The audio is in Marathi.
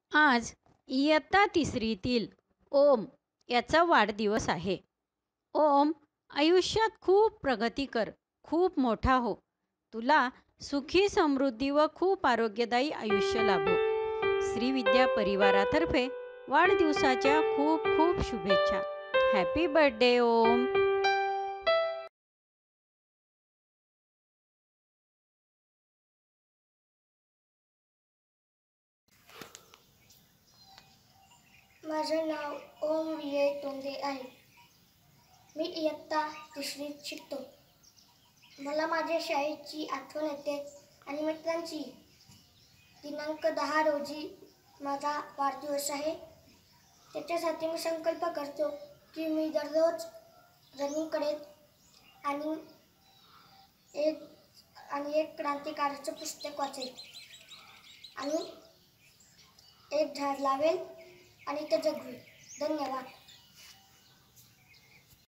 आज इयत्ता तिसरीतील ओम याचा वाढदिवस आहे. ओम, आयुष्यात खूप प्रगती कर, खूप मोठा हो. तुला सुखी समृद्धी व खूप आरोग्यदायी आयुष्य लाभो. श्रीविद्या परिवारातर्फे वाढदिवसाच्या खूप खूप शुभेच्छा. Happy birthday Om. माझे नाव ओम विजय तोंडे आहे. मी इयत्ता तिसरीत शिकतो. मला माझ्या शाळेची आठवण येते आणि मित्रांची. दिनांक 10 रोजी माझा वाढदिवस आहे. त्याच्यासाठी मी संकल्प करतो की मी दररोज रनिंग करेन आणि एक क्रांतिकारकाचं पुस्तक वाचेल आणि एक झाड लावेल आणि ते जगवेल. धन्यवाद.